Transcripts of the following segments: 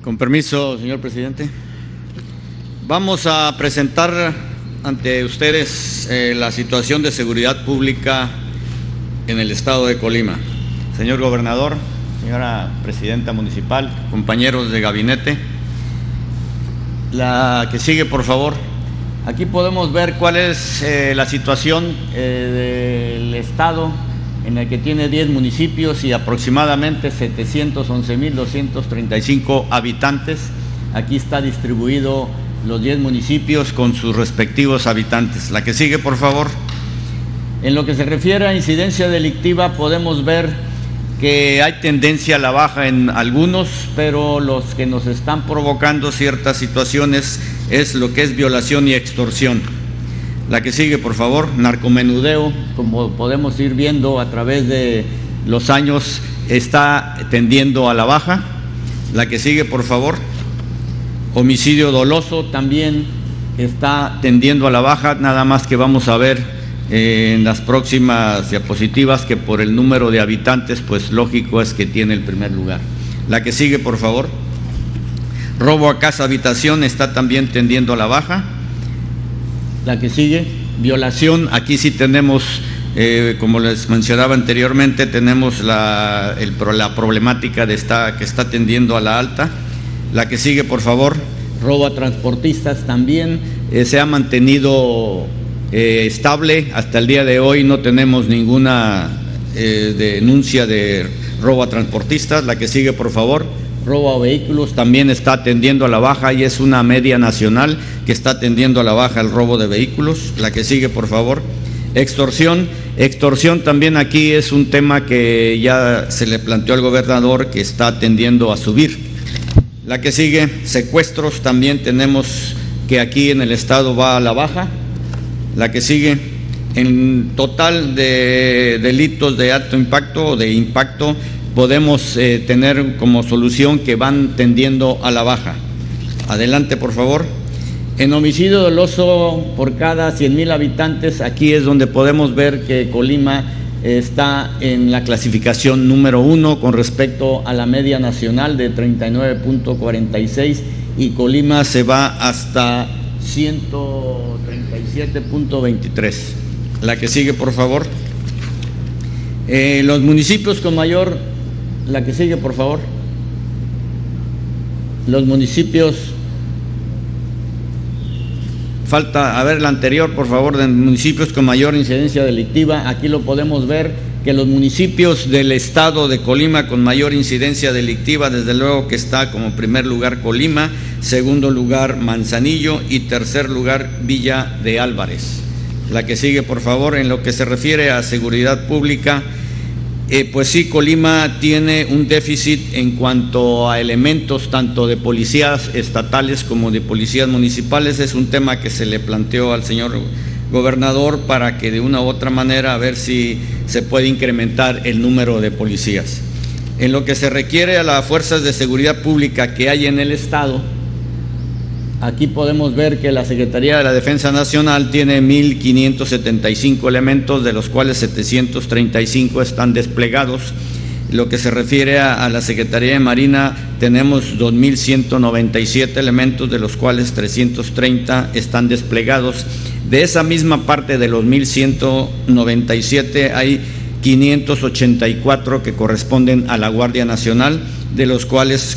Con permiso, señor presidente. Vamos a presentar ante ustedes la situación de seguridad pública en el estado de Colima. Señor gobernador, señora presidenta municipal, compañeros de gabinete. La que sigue, por favor. Aquí podemos ver cuál es la situación del estado, en el que tiene 10 municipios y aproximadamente 711.235 habitantes. Aquí está distribuido los 10 municipios con sus respectivos habitantes. La que sigue, por favor. En lo que se refiere a incidencia delictiva, podemos ver que hay tendencia a la baja en algunos, pero los que nos están provocando ciertas situaciones es lo que es violación y extorsión. La que sigue, por favor. Narcomenudeo, como podemos ir viendo a través de los años, está tendiendo a la baja. La que sigue, por favor. Homicidio doloso también está tendiendo a la baja, nada más que vamos a ver en las próximas diapositivas que por el número de habitantes, pues lógico es que tiene el primer lugar. La que sigue, por favor. Robo a casa habitación está también tendiendo a la baja. La que sigue. Violación, aquí sí tenemos, como les mencionaba anteriormente, tenemos la problemática que está tendiendo a la alta. La que sigue, por favor. Robo a transportistas también se ha mantenido estable. Hasta el día de hoy no tenemos ninguna denuncia de robo a transportistas. La que sigue, por favor. Robo a vehículos también está tendiendo a la baja y es una media nacional que está tendiendo a la baja el robo de vehículos. La que sigue, por favor. Extorsión. Extorsión también aquí es un tema que ya se le planteó al gobernador, que está tendiendo a subir. La que sigue. Secuestros también tenemos que aquí en el estado va a la baja. La que sigue. En total de delitos de alto impacto o de impacto, podemos tener como solución que van tendiendo a la baja. Adelante, por favor. En homicidio doloso por cada 100,000 habitantes, aquí es donde podemos ver que Colima está en la clasificación número 1 con respecto a la media nacional de 39.46 y Colima se va hasta 137.23. La que sigue, por favor. Los municipios con mayor. La que sigue, por favor. Los municipios. Falta, a ver, la anterior, por favor, de municipios con mayor incidencia delictiva. Aquí lo podemos ver, que los municipios del estado de Colima con mayor incidencia delictiva, desde luego que está como primer lugar Colima, segundo lugar Manzanillo y tercer lugar Villa de Álvarez. La que sigue, por favor. En lo que se refiere a seguridad pública, pues sí, Colima tiene un déficit en cuanto a elementos tanto de policías estatales como de policías municipales. Es un tema que se le planteó al señor gobernador para que de una u otra manera a ver si se puede incrementar el número de policías. En lo que se requiere a las fuerzas de seguridad pública que hay en el estado, aquí podemos ver que la Secretaría de la Defensa Nacional tiene 1,575 elementos, de los cuales 735 están desplegados. Lo que se refiere a la Secretaría de Marina, tenemos 2,197 elementos, de los cuales 330 están desplegados. De esa misma parte de los 1,197 hay 584 que corresponden a la Guardia Nacional, de los cuales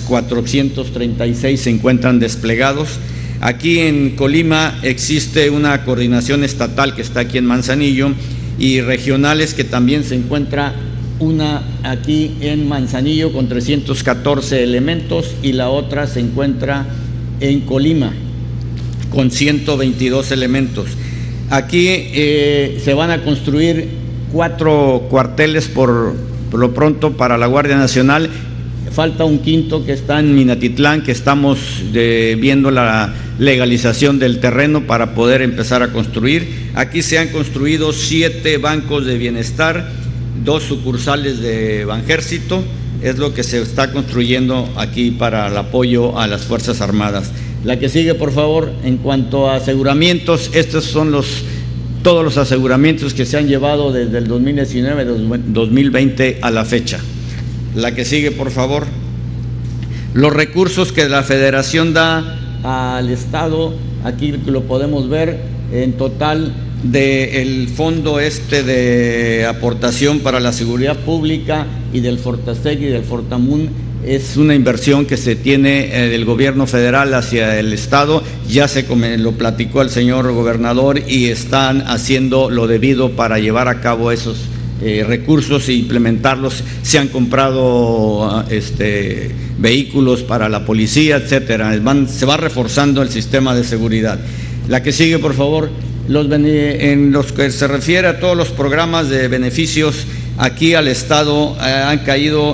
436 se encuentran desplegados. Aquí en Colima existe una coordinación estatal que está aquí en Manzanillo y regionales que también se encuentra una aquí en Manzanillo con 314 elementos y la otra se encuentra en Colima con 122 elementos. Aquí se van a construir 4 cuarteles por lo pronto para la Guardia Nacional. Falta un quinto que está en Minatitlán, que estamos viendo la legalización del terreno para poder empezar a construir. Aquí se han construido 7 bancos de bienestar, 2 sucursales de Banjército, es lo que se está construyendo aquí para el apoyo a las Fuerzas Armadas. La que sigue, por favor. En cuanto a aseguramientos, estos son todos los aseguramientos que se han llevado desde el 2019-2020 a la fecha. La que sigue, por favor. Los recursos que la Federación da al Estado, aquí lo podemos ver, en total del fondo de aportación para la seguridad pública y del Fortaseg y del Fortamun, es una inversión que se tiene del gobierno federal hacia el Estado. Ya lo platicó el señor gobernador y están haciendo lo debido para llevar a cabo esos recursos e implementarlos. Se han comprado vehículos para la policía, etcétera. Se va reforzando el sistema de seguridad. La que sigue, por favor. En los que se refiere a todos los programas de beneficios, aquí al Estado han caído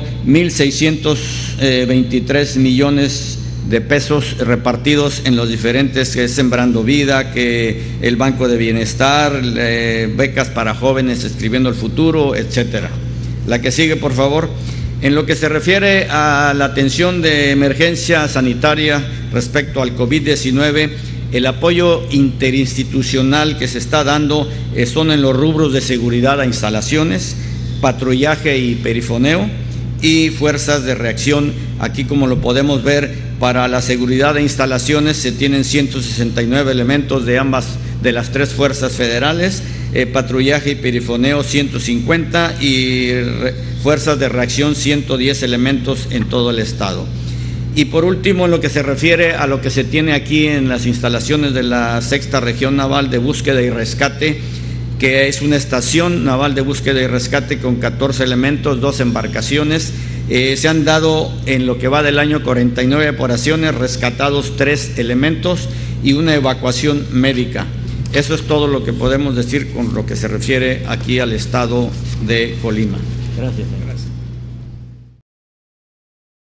1,623 millones de pesos repartidos en los diferentes, que es Sembrando Vida, que el Banco de Bienestar, becas para jóvenes escribiendo el futuro, etcétera. La que sigue, por favor. En lo que se refiere a la atención de emergencia sanitaria respecto al COVID-19, el apoyo interinstitucional que se está dando son en los rubros de seguridad a instalaciones, patrullaje y perifoneo y fuerzas de reacción. Aquí, como lo podemos ver, para la seguridad de instalaciones se tienen 169 elementos de las tres fuerzas federales, patrullaje y perifoneo 150 y fuerzas de reacción 110 elementos en todo el estado. Y por último, en lo que se refiere a lo que se tiene aquí en las instalaciones de la Sexta Región Naval de Búsqueda y Rescate, que es una estación naval de búsqueda y rescate con 14 elementos, 2 embarcaciones. Se han dado en lo que va del año 49 operaciones, rescatados 3 elementos y una evacuación médica. Eso es todo lo que podemos decir con lo que se refiere aquí al estado de Colima. Gracias, señor.